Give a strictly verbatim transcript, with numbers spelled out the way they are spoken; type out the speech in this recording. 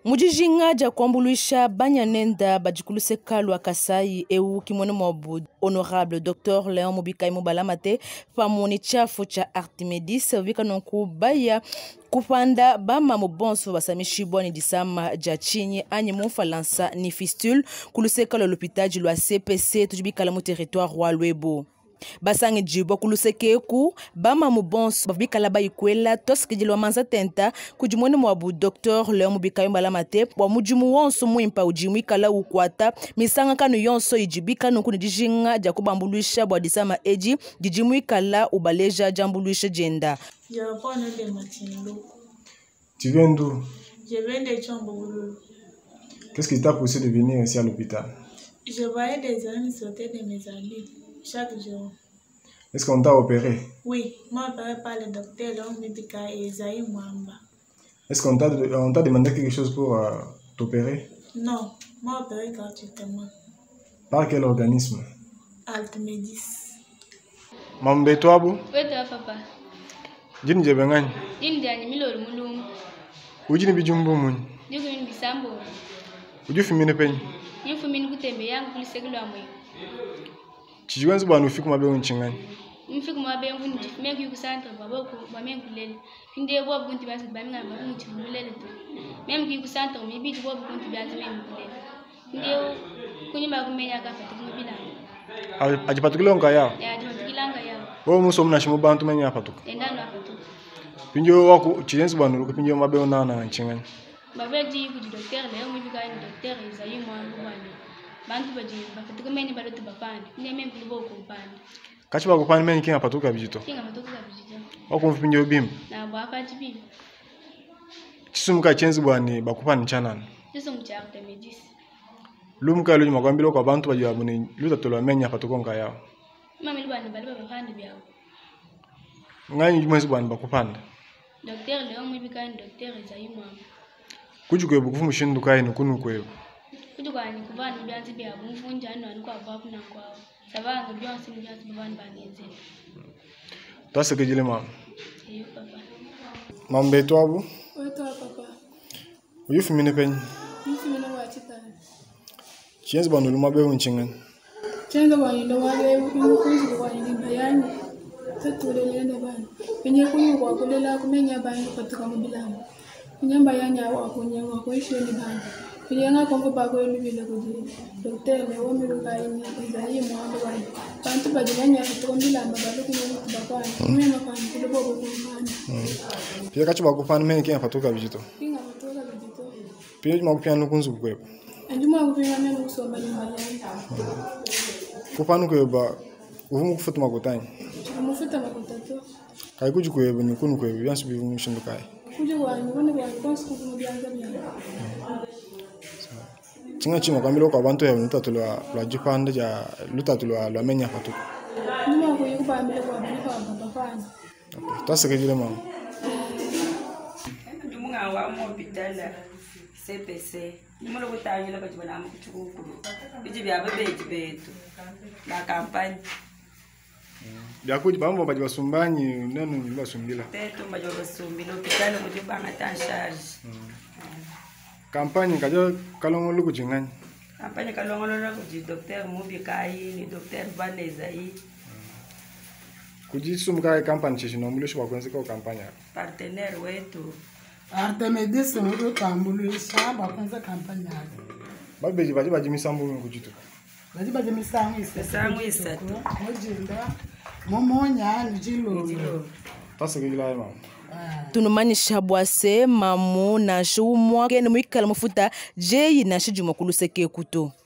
Mujijinga ja kwambuluisha banyanenda bajikuluse kalwa Kasai eu kimone mobu honorable docteur Léon Mubikai Mubalamate pamoni chafu cha Artemedis vika nonku baya kupanda bama mubonso basamishibwa ni disama ja chinyi anyi mufalansa ni fistule kuluse kalwa l'hôpital lwa C P C tujibika la mu territoire wa Lwebo. Basangi jibo kuluseke ku bama mubonso bafbikala bayikwela toski jilwa manza tenta kujimone mwabu docteur Léon Mubikai Mubalamate wa mujimu wonso muimpa ujimu ikala ukwata misanga kanu yonso ijibika nunkuni dijinga ja kubambuluisha bwa disama eji jijimu ikala ubaleja jambuluisha jenda. Tu viens d'où? Je viens de Tchambouloulou. Qu'est-ce qui t'a poussé de venir ici à l'hôpital? Je voyais des amis sauter de mes amis chaque jour. Est-ce qu'on t'a opéré? Oui, moi opéré par le docteur Léon Mubikai et Isaïe Mwamba. Est-ce qu'on t'a on t'a demandé quelque chose pour euh, t'opérer? Non, moi opéré gratuitement. Par quel organisme? Artemedis. Mambe Toabu? Oui, papa. Jini jebengani? Jini jani miloro mulungu. Ujini bijumbu muni? Jugu ni bisambo. Ujufi mine penyi? Yufu mini kutembe yangu kulisegulu amwe. Chijuwenzi bwana ufiku mabe unchingani? Mfiku mabe yangu ni chifimia kiyu kusanta baboko bwame kulele. Finde bobu kunti basi bami nga mabu nchifumulele tu. Mem kiyu kusanta umibiti bobu kunti basi memi kulele. Finde kunyima kumenya kafati kumibila. Ajipatukile onka yao? Ya ajipatukile onka yao. Wewe muso mnashimu bantu menya apatuka? Endano apatuka. Pinjo wako chijenzi bwana uruku pinjo mabe unana nchingani? Babeji kuji docteur Léon Mubikai ni docteur Isaïe Mwamba bwana. Bantu baji bafatuka meni bado tubapande. Ndi memi kulibo kupande. Kachi bakupande meni kinga patuka bijito? Kinga patuka bijito. Wako mfipinjo bimba? Na bwapa jibi. Chisumuka chenzi bwana bakupande chanana? Chisumuka cha Artemedis. Lumuka lunyi makwambilo kwa bantu baji wabuni luta tolo menya patuka onka yao? Mami lubani bali babapande byao. Ngani mwezi bwana bakupande? Docteur Léon Mubikai ni docteur Isaïe Mwamba. Kujukwebu kufumu shindu kai nukunu kwebu. Kujukani kubani byanzi byabo mfunja hano aliko abapu na kwao. Sabanga byonse byanzi babani banezela. Twasegejile mama. Iyo papa. Mambe Toabu? Oui, toi papa. Uyufu mine penyi? Yufu mine wachita. Chenzi bwana ulumabe unchingani? Chenza bwana ndo wale ukuzi kwa nyimba yani. Tatule lene bana. Penye kuyu kwa kulela kumenya bana patuka mubilamu. Nyamba yanya wa kunyenga kwa ishe ni bana. Kuyenga kwa mfupa kwa lubile kuji. Docteur Léon Mubikai ni Isaïe Mwamba bana. Bantu bajanya patuka mubilamu balo kunyenga kubapana. Kumema kwa kulibo kupana. Pia kachi bakupande meni kinga patuka bijito? Kinga patuka bijito. Pia juma kupia nukunzu kwebu? Anjuma kupia meni kusoma nyumba yani. Kupanu kweba uvumu kufutu makutani? Mufuta makutatu. Kai kuju kwebu ni kunu kwebu yansu bivumu shindu kai? Kuju kwa nyumbani kwa konsi kufumu byanza byanza. Chinga chima kwambilo kwa bantu ya luta tulwa lwa jipande ja luta tulwa lwa menya patuka? Nyuma kwa yuko bambile kwa bifa babafana. Twasegejile mama. Ndumunga wa mu hospital C P C. Nimulo kutanyula kwa jibana mu kuchukuru. Biji bya bebeji betu. La campagne. Byakuji bambo baji basumbanyi nenu ni basumbila. Tetu baji basumbila hospital kujuba ngata charge. Kampanye kaja kalongolo kujingani? Kampanye kalongolo na kuji docteur Mubikai ni docteur Isaïe. Kuji sumka kampanye chishino mulisho bakwenze kwa kampanye. Partenaire wetu. Artemedis nuru kambuluisha bakwenza kampanya. Babeji baji baji misambu ngujito. Baji baji misangu isa. Misangu isa. Mojinda. Momonya njilo. Twasegejile mama. Tunumanyisha bwase mamu na shumwa kene mwikala mufuta jeyi na shijuma kuluseke kuto.